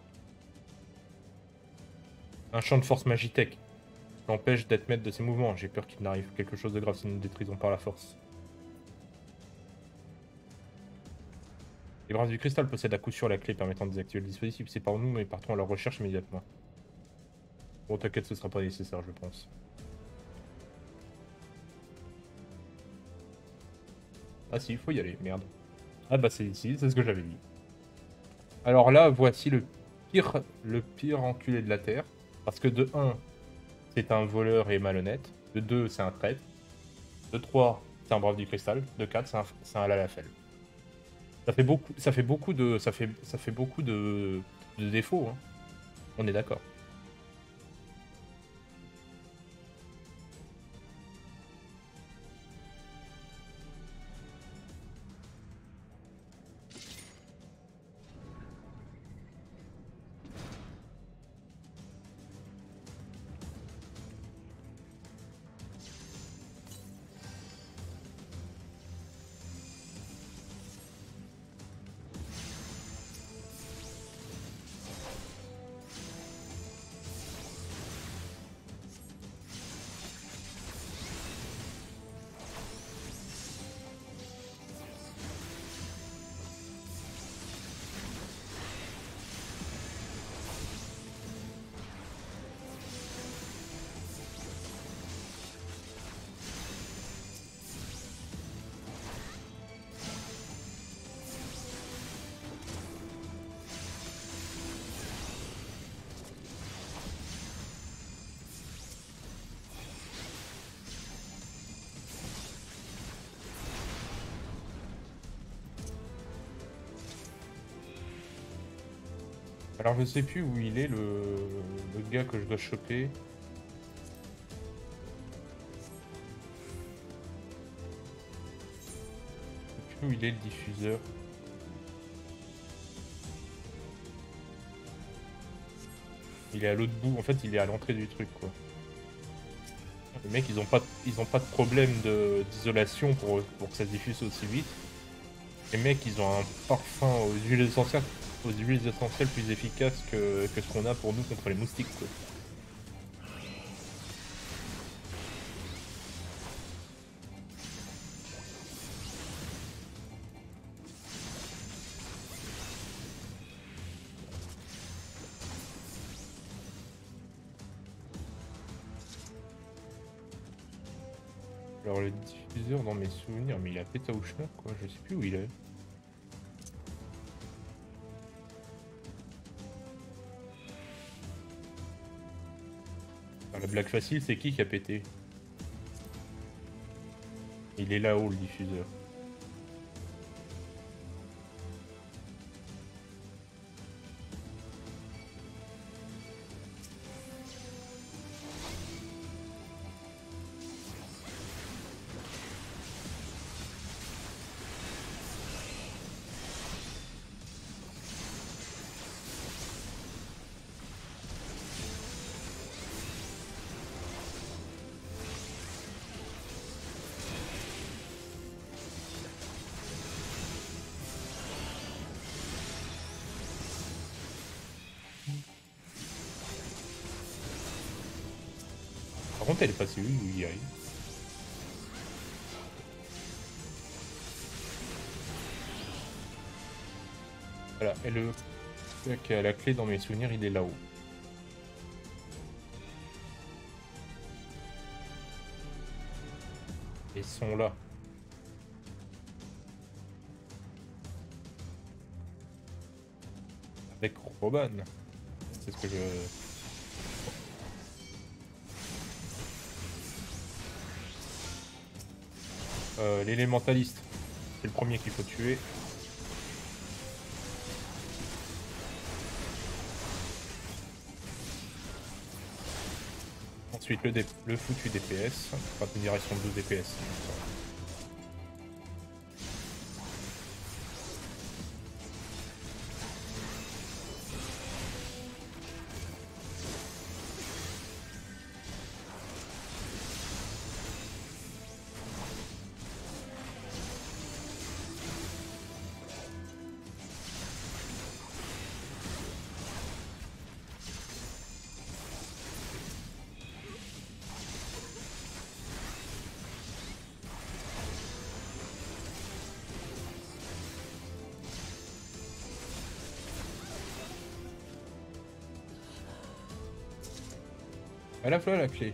Un champ de force Magitech. L'empêche d'être maître de ses mouvements. J'ai peur qu'il n'arrive quelque chose de grave si nous le détruisons par la force. Les braves du cristal possèdent à coup sûr la clé permettant de désactiver le dispositif. C'est par nous, mais partons à leur recherche immédiatement. Bon, t'inquiète, ce sera pas nécessaire, je pense. Ah si, il faut y aller, merde. Ah bah c'est ici, c'est ce que j'avais dit. Alors là, voici le pire, le pire enculé de la Terre. Parce que de un, c'est un voleur et malhonnête. De deux, c'est un traître. De trois, c'est un brave du cristal. De quatre, c'est un, c'est un Lalafell. Ça fait beaucoup, ça fait beaucoup de, ça fait, ça fait beaucoup de, de défauts. Hein. On est d'accord. Alors je sais plus où il est le, le gars que je dois choper. Je sais plus où il est le diffuseur. Il est à l'autre bout, en fait il est à l'entrée du truc quoi. Les mecs ils ont pas, ils ont pas de problème de- d'isolation pour, pour que ça se diffuse aussi vite. Les mecs ils ont un parfum aux huiles essentielles, aux huiles essentielles plus efficaces que, que ce qu'on a pour nous contre les moustiques quoi. Alors le diffuseur dans mes souvenirs, mais il a pété au schnock quoi, je sais plus où il est. Alors, la blague facile, c'est qui qui a pété? Il est là-haut le diffuseur. Par contre, elle est passée où où il y arrive? Voilà, et le gars qui a la clé dans mes souvenirs, il est là-haut. Ils sont là. Avec Roban. C'est ce que je... Euh, l'élémentaliste. C'est le premier qu'il faut tuer. Ensuite le, D le foutu D P S. Enfin, une direction de douze D P S. À la fois la clé.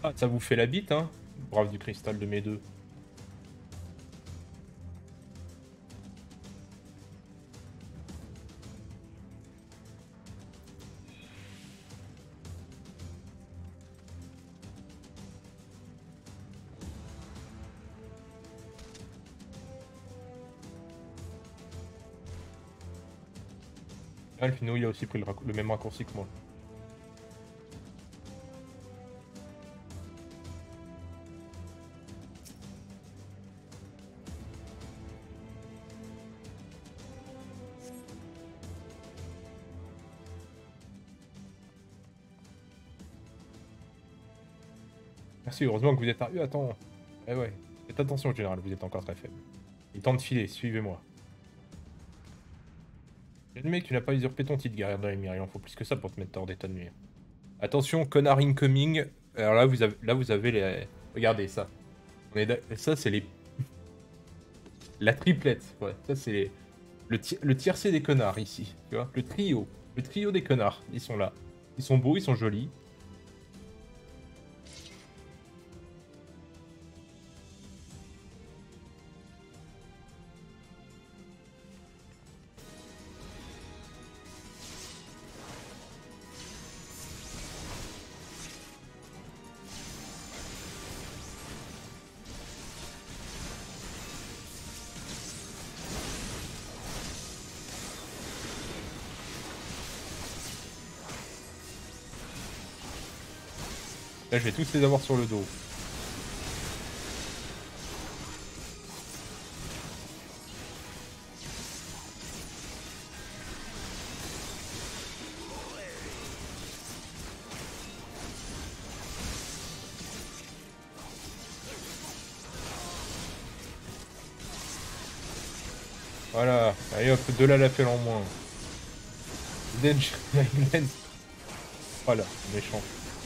Ah, ça vous fait la bite, hein, brave du cristal de mes deux. Ah, le Fino, il a aussi pris le, le même raccourci que moi. Merci, heureusement que vous êtes arrivé. Attends. Eh ouais. Faites attention, général, vous êtes encore très faible. Il est temps de filer, suivez-moi. J'admets que tu n'as pas usurpé ton titre, guerrière de l'émir. Il en faut plus que ça pour te mettre hors d'état de nuire. Attention, connard incoming. Alors là, vous avez, là, vous avez les... Regardez ça. On est... Ça, c'est les... La triplette. Ouais, ça, c'est les... le, ti... le tiercé des connards, ici. Tu vois, le trio. Le trio des connards. Ils sont là. Ils sont beaux, ils sont jolis. Là, je vais tous les avoir sur le dos. Voilà. Allez hop, de la lapel en moins. Danger. Voilà, méchant.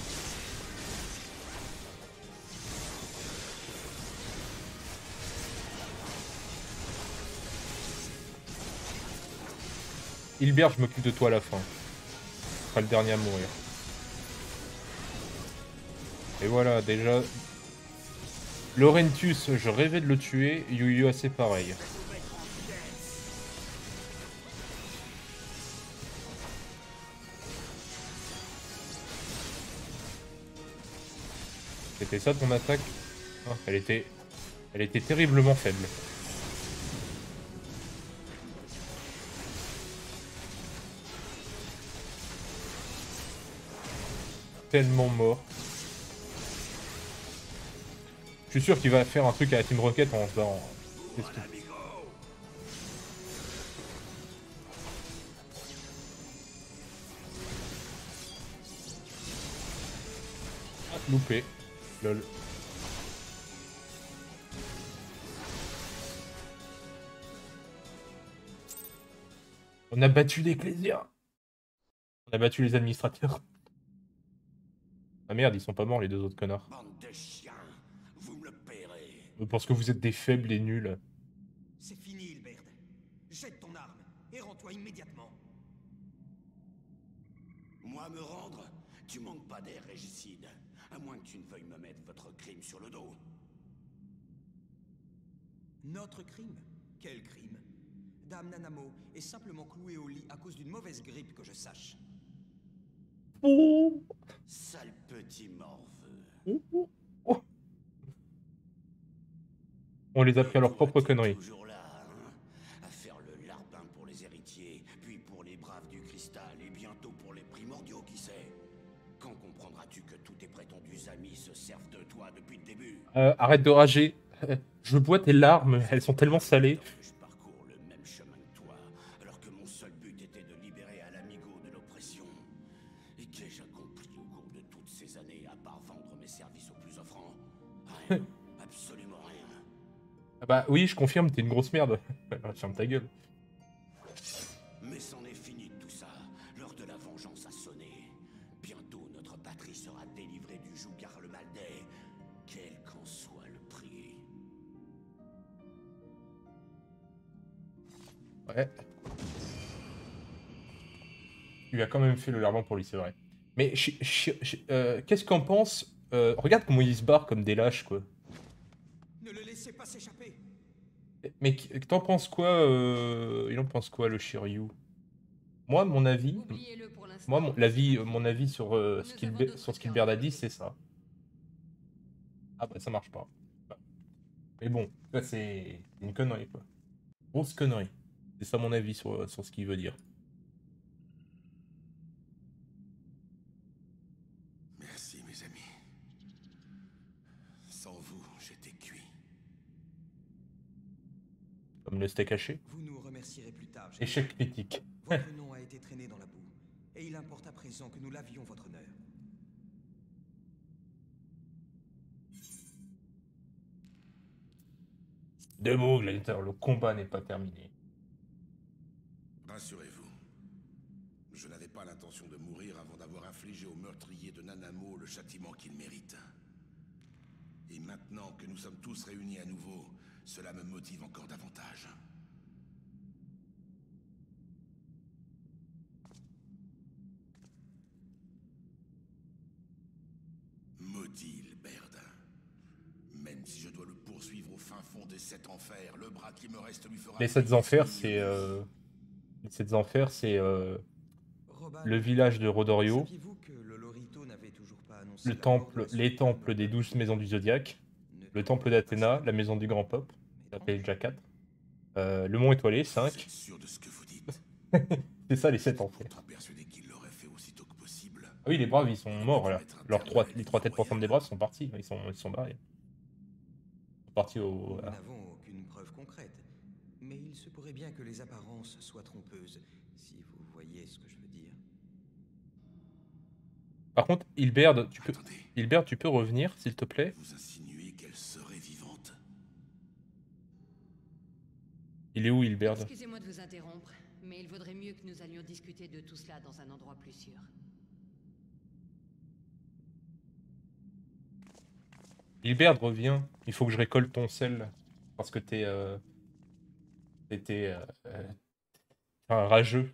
Hilbert, je m'occupe de toi à la fin. Tu seras le dernier à mourir. Et voilà, déjà... Laurentius, je rêvais de le tuer. Yu-Yu, c'est pareil. C'était ça ton attaque? Ah, elle était... Elle était terriblement faible. Tellement mort. Je suis sûr qu'il va faire un truc à la Team Rocket en se barrant. Qu'est-ce que... Ah, loupé. Lol. On a battu l'Ecclésia. On a battu les administrateurs. Ah merde, ils sont pas morts les deux autres connards. Bande de chiens, vous me le paierez. Parce que vous êtes des faibles et nuls. C'est fini, Hilbert. Jette ton arme et rends-toi immédiatement. Moi me rendre? Tu manques pas d'air, régicide. À moins que tu ne veuilles me mettre votre crime sur le dos. Notre crime? Quel crime? Dame Nanamo est simplement clouée au lit à cause d'une mauvaise grippe que je sache. Oh. Sale petit morveux. Oh, oh, oh. On les a pris à leur propre connerie. Toujours là, hein, à faire le larbin pour les héritiers, puis pour les braves du cristal, et bientôt pour les primordiaux, qui sait? Quand comprendras-tu que tous tes prétendus amis se servent de toi depuis le début? Euh, arrête de rager. Je bois tes larmes, elles sont tellement salées. Je parcours le même chemin que toi, alors que mon seul but était de libérer Alamigo de l'oppression. Et qu'ai-je accompli au cours de toutes ces années, à part vendre mes services aux plus offrants? Rien, absolument rien. Ah bah oui, je confirme, t'es une grosse merde. Ferme ta gueule. Mais c'en est fini de tout ça. L'heure de la vengeance a sonné. Bientôt, notre patrie sera délivrée du joug Garlemaldais, quel qu'en soit le prix. Ouais. Tu as quand même fait le larbin pour lui, c'est vrai. Mais euh, qu'est-ce qu'en pense Euh, regarde comment ils se barrent comme des lâches, quoi. Ne le laissez pas s'échapper. Mais qui- t'en penses quoi euh... Il en pense quoi, le Shiryu? Moi, mon avis... Oubliez-le pour l'instant. Moi, mon, l'avis, mon avis sur, euh, ce qu'il sur ce qu'Hilbert a dit, c'est ça. Ah bah ça marche pas. Mais bon, ça c'est une connerie, quoi. Grosse connerie. C'est ça mon avis sur, sur ce qu'il veut dire. Merci, mes amis. Sans vous, j'étais cuit. Comme le steak haché. Vous nous remercierez plus tard. général. Échec critique. Votre nom a été traîné dans la boue, et il importe à présent que nous lavions votre honneur. Deux mots, Gladiator, le combat n'est pas terminé. Rassurez-vous, je n'avais pas l'intention de mourir avant d'avoir infligé au meurtrier de Nanamo le châtiment qu'il mérite. Et maintenant que nous sommes tous réunis à nouveau, cela me motive encore davantage. Maudit Hilbert. Même si je dois le poursuivre au fin fond des sept enfers, le bras qui me reste lui fera... Les sept enfers, c'est... Euh... Les sept enfers, c'est... Euh... Le village de Rodorio. Que le Lorito n'avait toujours pas annoncé Le la temple... mort de la Les sultane temples des Lorito. douze maisons du Zodiaque. Le temple d'Athéna, la maison du Grand Pop. Ça fait déjà quatre. Euh, le Mont Étoilé, Vous cinq. êtes sûr de ce que vous dites? C'est ça les sept enfers. Pourtant persuadé qu'il l'aurait fait aussitôt que possible. Ah oui, les braves, ils sont morts, là. Leurs trois, les trois têtes pensantes des braves sont partis. Ils sont, ils sont barrés. Ils sont partis au... Nous n'avons aucune preuve concrète, mais il se pourrait bien que les apparences soient trompeuses, si vous voyez ce que je veux dire. Par contre, Hilbert, tu peux... Attendez, Hilbert, tu peux revenir, s'il te plaît? vous insinuez qu'elle serait vivante? Il est où, Hilbert? Excusez-moi de vous interrompre, mais il vaudrait mieux que nous allions discuter de tout cela dans un endroit plus sûr. Hilbert, reviens. Il faut que je récolte ton sel. Parce que t'es... Euh... T'es... Euh... euh, un rageux.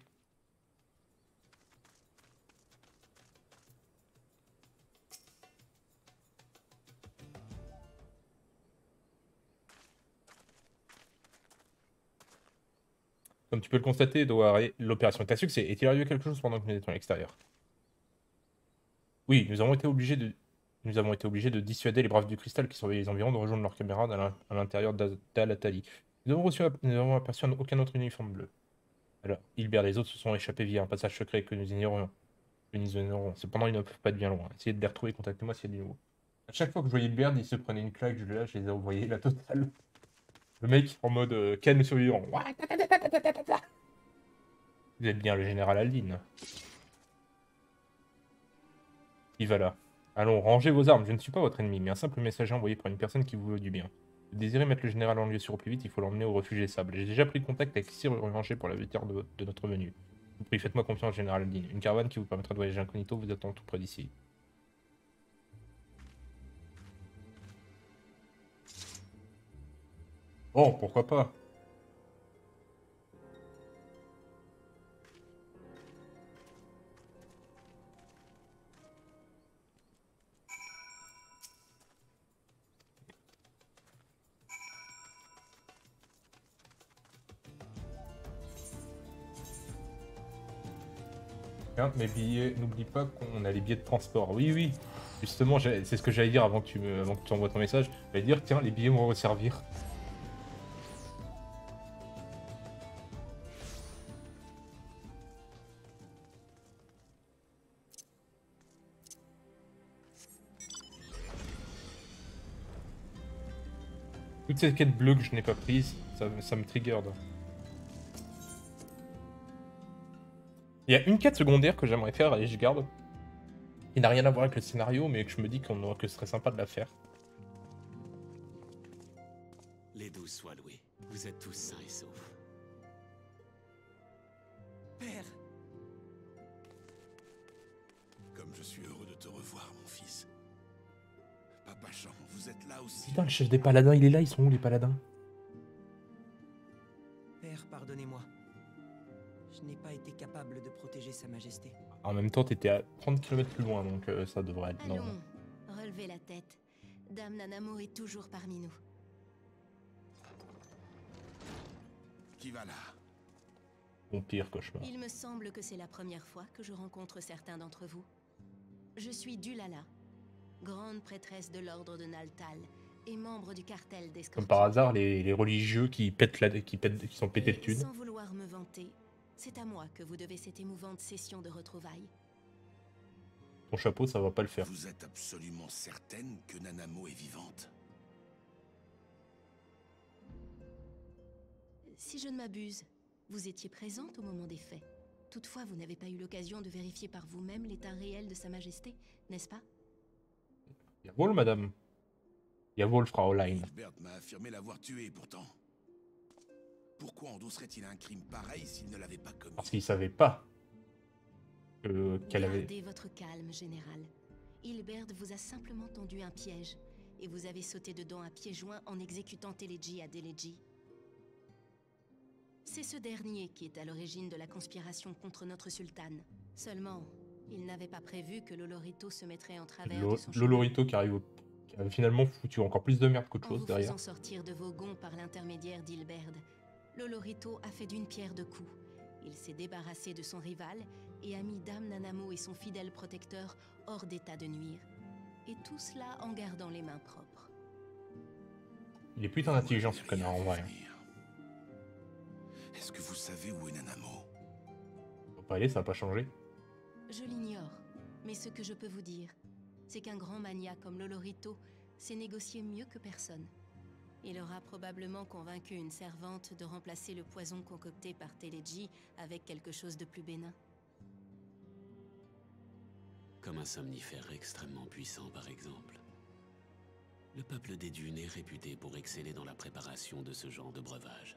Comme tu peux le constater, Doare, l'opération est un succès. Est-il arrivé quelque chose pendant que nous étions à l'extérieur? Oui, nous avons été obligés de... Nous avons été obligés de dissuader les braves du cristal qui surveillaient les environs de rejoindre leurs camarades à l'in- à l'intérieur d'Az- d'Al-Atali. Nous avons reçu, nous avons aperçu aucun autre uniforme bleu. Alors, Hilbert et les autres se sont échappés via un passage secret que nous ignorions. Que nous ignorons. Cependant, ils ne peuvent pas être bien loin. Essayez de les retrouver, contactez-moi s'il y a du nouveau. À chaque fois que je voyais Hilbert, il se prenait une claque, je, là, je les ai envoyés la totale. Le mec en mode euh, calme survivant. Vous êtes bien le général Aldin. Il va là. Allons, rangez vos armes. Je ne suis pas votre ennemi, mais un simple messager envoyé par une personne qui vous veut du bien. Vous désirez mettre le général en lieu sûr au plus vite, il faut l'emmener au refuge des sables. J'ai déjà pris contact avec Sir Ranger pour la victoire de, de notre venue. Je vous prie, faites-moi confiance, général Aldin. Une caravane qui vous permettra de voyager incognito vous attend tout près d'ici. Bon, pourquoi pas. Tiens, mes billets, n'oublie pas qu'on a les billets de transport. Oui, oui. Justement, c'est ce que j'allais dire avant que tu me, avant que tu envoies ton message. J'allais dire, tiens, les billets vont resservir. Toutes ces quêtes bleues que je n'ai pas prises, ça, ça me trigger. Il y a une quête secondaire que j'aimerais faire, et je garde. Il n'a rien à voir avec le scénario, mais que je me dis qu'on que ce serait sympa de la faire. Les douze soient loués. Vous êtes tous sains et saufs. Père, Comme je suis heureux de te revoir, mon fils. Papa Jean, vous êtes là aussi. Putain, le chef des paladins, il est là, ils sont où les paladins? Père, pardonnez-moi. Je n'ai pas été capable de protéger Sa Majesté. En même temps, t'étais à trente kilomètres plus loin, donc euh, ça devrait être... Non. Allons, relevez la tête. Dame Nanamo est toujours parmi nous. Qui va là? Mon pire cauchemar. Il me semble que c'est la première fois que je rencontre certains d'entre vous. Je suis Dulala, grande prêtresse de l'ordre de Naltal et membre du cartel des Scorpions. Comme par hasard, les, les religieux qui pètent la, qui pètent, qui sont pétés de Et thunes. sans vouloir me vanter, c'est à moi que vous devez cette émouvante session de retrouvailles. Ton chapeau, ça va pas le faire. Vous êtes absolument certaine que Nanamo est vivante? Si je ne m'abuse, vous étiez présente au moment des faits. Toutefois, vous n'avez pas eu l'occasion de vérifier par vous-même l'état réel de Sa Majesté, n'est-ce pas? Jawohl, madame. Jawohl, Fraulein. Hilbert m'a affirmé l'avoir tué, pourtant. Pourquoi endosserait-il un crime pareil s'il ne l'avait pas commis? Parce qu'il savait pas que- qu'elle avait... Gardez votre calme, général. Hilbert vous a simplement tendu un piège, et vous avez sauté dedans à pieds joints en exécutant Teleji à Deleji. C'est ce dernier qui est à l'origine de la conspiration contre notre sultane. Seulement, il n'avait pas prévu que Lolorito se mettrait en travers Lo- de son chemin. Lolorito qui arrive au... qui a finalement foutu encore plus de merde qu'autre En chose vous derrière. faisant sortir de vos gonds par l'intermédiaire d'Hilberd, Lolorito a fait d'une pierre deux coups. Il s'est débarrassé de son rival et a mis Dame Nanamo et son fidèle protecteur hors d'état de nuire. Et tout cela en gardant les mains propres. Il est putain intelligent ce connard en vrai. Est-ce que vous savez où est Nanamo? Faut pas aller, ça va pas changer. Je l'ignore, mais ce que je peux vous dire, c'est qu'un grand mania comme Lolorito sait négocier mieux que personne. Il aura probablement convaincu une servante de remplacer le poison concocté par Teleji avec quelque chose de plus bénin. Comme un somnifère extrêmement puissant, par exemple. Le peuple des dunes est réputé pour exceller dans la préparation de ce genre de breuvage.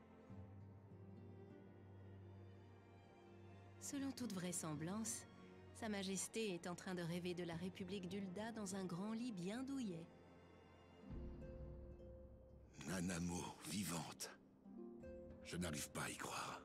Selon toute vraisemblance, Sa Majesté est en train de rêver de la République d'Ulda dans un grand lit bien douillet. Nanamo, vivante. Je n'arrive pas à y croire.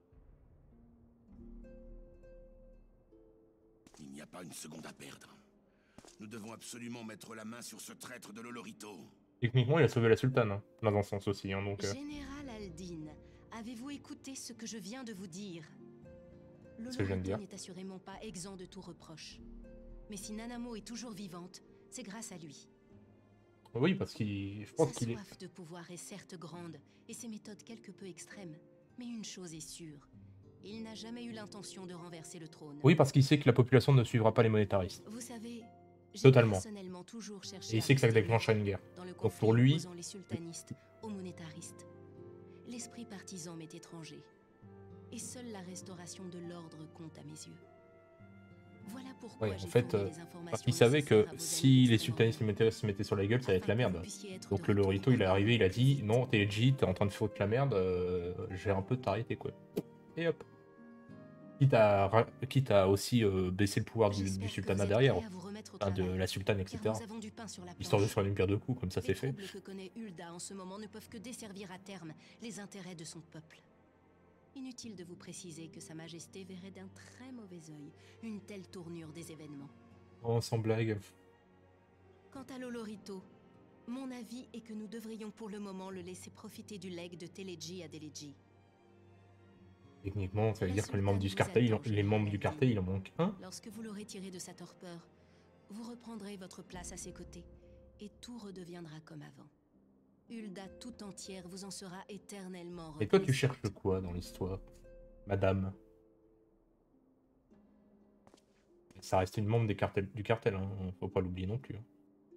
Il n'y a pas une seconde à perdre. Nous devons absolument mettre la main sur ce traître de Lolorito. Techniquement, il a sauvé la sultane, hein, dans un sens aussi, hein, donc... euh, Général Aldin, avez-vous écouté ce que je viens de vous dire? Ce que je viens de dire. Lolorito n'est assurément pas exempt de tout reproche. Mais si Nanamo est toujours vivante, c'est grâce à lui. Oui, parce qu'il... Je pense Sa qu'il est... soif de pouvoir est certes grande, et ses méthodes quelque peu extrêmes. Mais une chose est sûre, il n'a jamais eu l'intention de renverser le trône. Oui, parce qu'il sait que la population ne suivra pas les monétaristes. Vous savez, j'ai Totalement. personnellement toujours cherché Et il à sait que ça rester déclenchera une guerre. dans le Donc conflit pour lui... opposant les sultanistes aux monétaristes. L'esprit partisan m'est étranger. Et seule la restauration de l'ordre compte à mes yeux. Voilà pourquoi Ouais, en j'ai fait, fourni euh, les informations parce qu'il savait que nécessaires à vos si amis les extrêmement sultanistes et les monétaristes se mettaient sur la gueule, ça allait être la afin que merde. vous puissiez être Donc de le retour Lolorito, il est au arrivé, il a dit président. non, Teleji, t'es en train de foutre la merde, euh, j'ai un peu t'arrêter quoi. Et hop. Quitte à, ra- quitte à aussi euh, baisser le pouvoir du, J'espère du que sultanat vous êtes derrière, prêts à vous remettre au enfin, de travail, la sultane, car et cetera. nous avons du pain sur la Histoire de planche. faire une pierre de coups, comme ça Les c'est fait. troubles que connaît Ulda en ce moment ne peuvent que desservir à terme les intérêts de son peuple. Inutile de vous préciser que Sa Majesté verrait d'un très mauvais œil une telle tournure des événements. Oh, sans blague. Quant à Lolorito, mon avis est que nous devrions pour le moment le laisser profiter du legs de Teleji à Deleji. Techniquement, ça veut La dire que les membres du sultane vous cartel, il en- attend, les membres du général cartel, il en manque un. Lorsque vous l'aurez tiré de sa torpeur, vous reprendrez votre place à ses côtés, et tout redeviendra comme avant. Ulda tout entière vous en sera éternellement Et toi, tu reconnaissante. cherches quoi dans l'histoire, madame? Ça reste une membre des cartels, du cartel, hein. Faut pas l'oublier non plus. hein.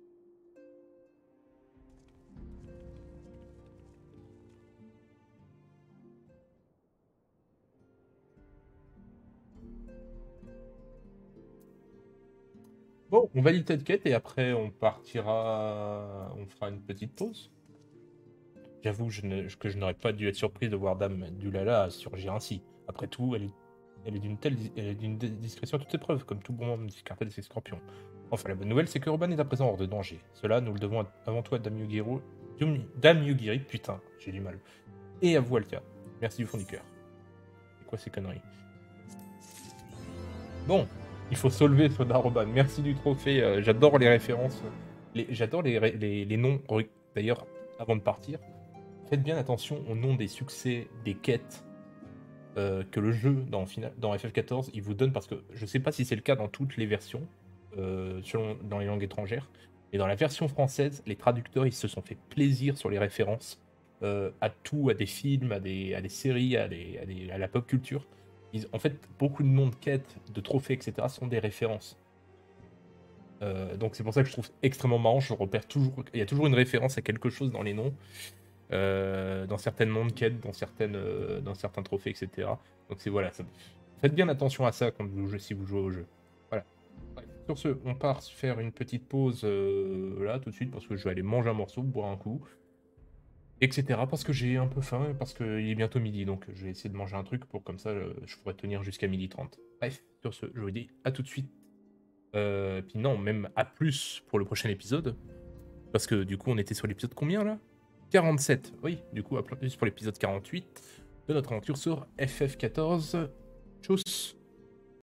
Bon, on valide cette quête et après on partira, on fera une petite pause. J'avoue je ne- que je n'aurais pas dû être surpris de voir Dame Dulala surgir ainsi. Après tout, elle est, elle est d'une telle dis- elle est d'une di- discrétion à toute épreuve, comme tout bon membre du cartel des Scorpions. Enfin, la bonne nouvelle, c'est que Roban est à présent hors de danger. Cela, nous le devons à- avant tout à Dame Yugiri, Dame Yugiri, putain, j'ai du mal. Et à vous, Altia. Merci du fond du cœur. C'est quoi ces conneries? Bon, Il faut soulever Soda Roban. Merci du trophée. euh, J'adore les références. Les- J'adore les, ré- les, les noms. Re- D'ailleurs, avant de partir, faites bien attention aux noms des succès, des quêtes euh, que le jeu dans, final, dans F F quatorze il vous donne, parce que je sais pas si c'est le cas dans toutes les versions, euh, selon, dans les langues étrangères, mais dans la version française, les traducteurs ils se sont fait plaisir sur les références euh, à tout, à des films, à des, à des séries, à, des, à, des- à la pop culture. Ils- en fait, beaucoup de noms de quêtes, de trophées, et cetera sont des références. Euh, donc c'est pour ça que je trouve extrêmement marrant. Je repère toujours, il y a toujours une référence à quelque chose dans les noms, euh, dans certaines noms de quêtes, dans certaines, euh, dans certains trophées, et cetera. Donc c'est voilà, ça- faites bien attention à ça quand vous jouez, si vous jouez au jeu. Voilà. Bref, sur ce, on part faire une petite pause euh, là tout de suite parce que je vais aller manger un morceau, boire un coup, et cetera. Parce que j'ai un peu faim, parce qu'il est bientôt midi, donc je vais essayer de manger un truc pour comme ça euh, je pourrais tenir jusqu'à midi trente. Bref, sur ce, je vous dis à tout de suite. Euh, puis non, même à plus pour le prochain épisode. Parce que du coup, on était sur l'épisode combien là quarante-sept. Oui, du coup, à plus pour l'épisode quarante-huit de notre aventure sur F F quatorze. Tchuss.